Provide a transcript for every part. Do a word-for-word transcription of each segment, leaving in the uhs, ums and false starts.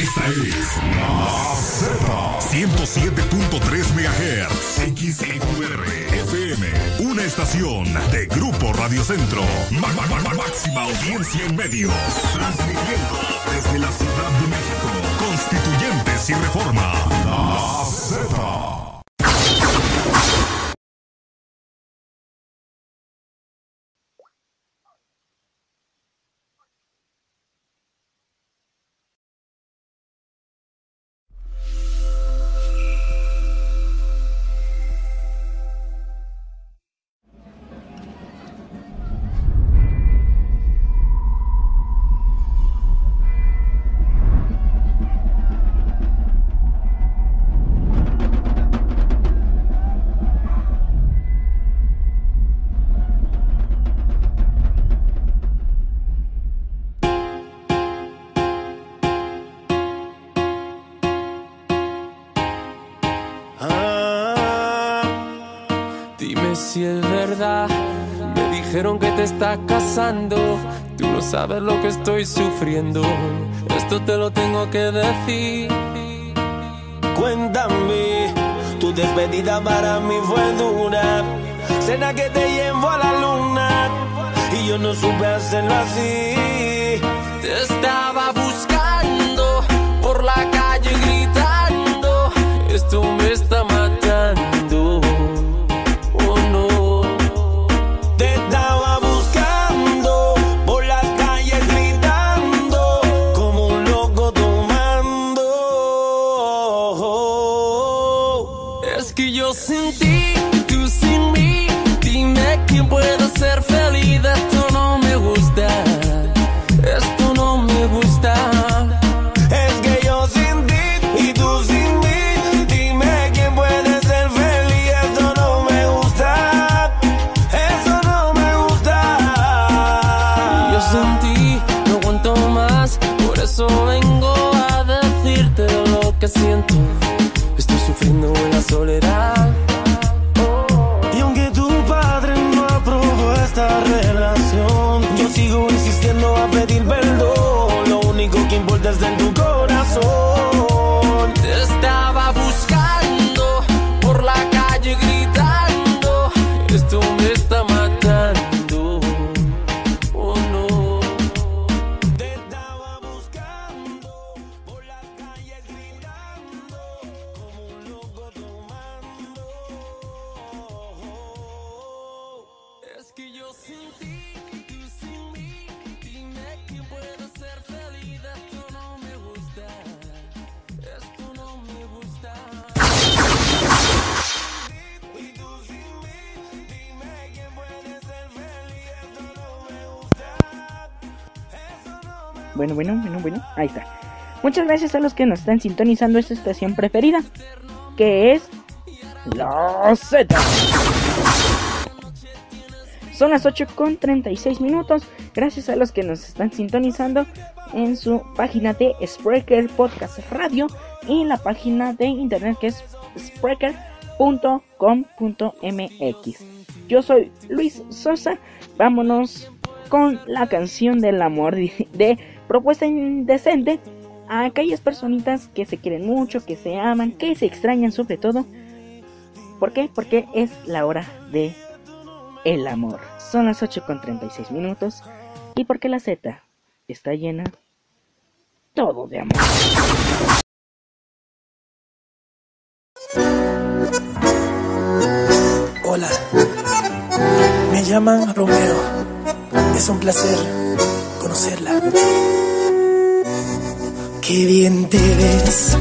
Esta es La Z, ciento siete punto tres megahertz, X Q R, F M, una estación de Grupo Radio Centro. Ma- ma- ma- máxima audiencia en medios, transmitiendo desde la Ciudad de México, Constituyentes y Reforma. La Z. Si es verdad, me dijeron que te estás casando. Tú no sabes lo que estoy sufriendo. Esto te lo tengo que decir. Cuéntame, tu despedida para mí fue dura. Cena que te llevo a la luna y yo no supe hacerlo así. Te estaba buscando por la calle gritando. Esto me está matando. Siento, estoy sufriendo en la soledad. Y aunque tu padre no aprobó esta relación, yo sigo insistiendo a pedir perdón. Lo único que importa es en tu corazón. Te estaba buscando por la calle gritando. Esto me está matando. Oh no. Te estaba buscando por la calle gritando. Es que yo sin ti, tú sin mí, dime quién puede ser feliz. Esto no me gusta, esto no me gusta. Y tú sin mí, dime quién puede ser feliz. Esto no me gusta, eso no me gusta. Bueno, bueno, bueno, bueno, ahí está. Muchas gracias a los que nos están sintonizando esta estación preferida, que es La Z. Son las ocho con treinta y seis minutos. Gracias a los que nos están sintonizando en su página de Spreaker Podcast Radio y la página de internet que es spreaker punto com punto m x. Yo soy Luis Sosa. Vámonos con la canción del amor de Propuesta Indecente a aquellas personitas que se quieren mucho, que se aman, que se extrañan sobre todo. ¿Por qué? Porque es la hora de el amor. Son las ocho con treinta y seis minutos y porque la Z está llena todo de amor. Hola, me llaman Romeo. Es un placer conocerla. Qué bien te ves.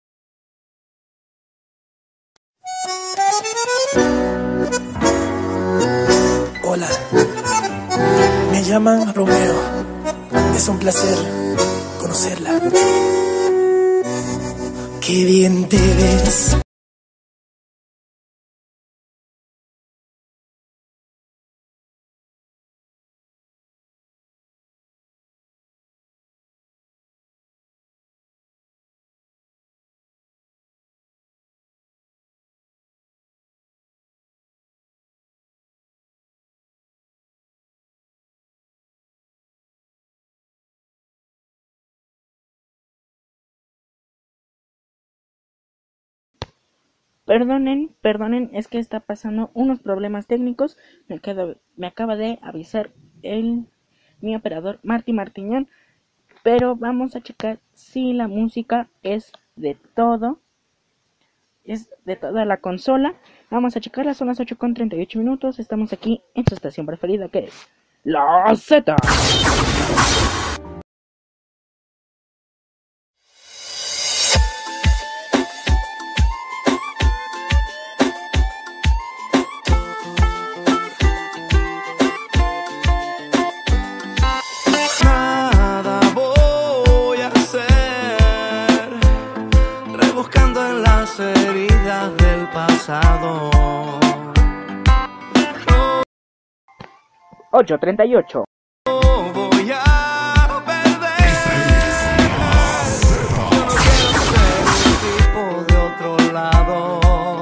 Hola, me llaman Romeo. Es un placer conocerla. Qué bien te ves. Perdonen, perdonen, es que está pasando unos problemas técnicos. Me, quedo, me acaba de avisar el mi operador Marty Martiñón. Pero vamos a checar si la música es de todo. Es de toda la consola. Vamos a checarla, son las ocho con treinta y ocho minutos. Estamos aquí en su estación preferida, que es La Z. ocho treinta y ocho. No voy a perder. Yo no quiero ser un tipo de otro lado.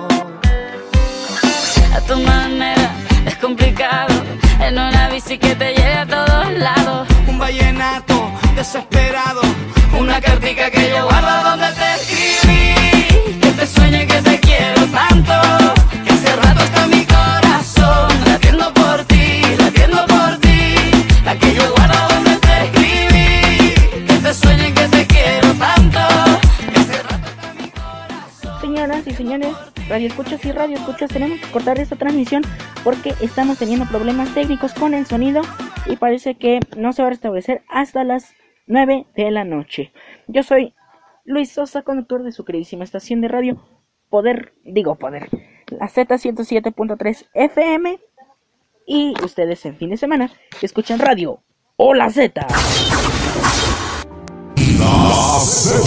A tu manera es complicado. En una bici que te lleve a todos lados. Un vallenato desesperado. Una cartica que yo guardo donde te escribí. Que te sueñe que te quiero tanto. Que hace rato está mi corazón latiendo por ti, latiendo por ti. La que yo guardo donde te escribí. Que te sueñe que te quiero tanto. Que hace rato está mi corazón. Señoras y señores, radio escuchas y radio escuchas, tenemos que cortar esta transmisión porque estamos teniendo problemas técnicos con el sonido y parece que no se va a restablecer hasta las nueve de la noche. Yo soy Luis Sosa, conductor de su queridísima estación de radio Poder, digo Poder, la Z ciento siete punto tres F M, y ustedes en fin de semana escuchan radio o la Z. La Z.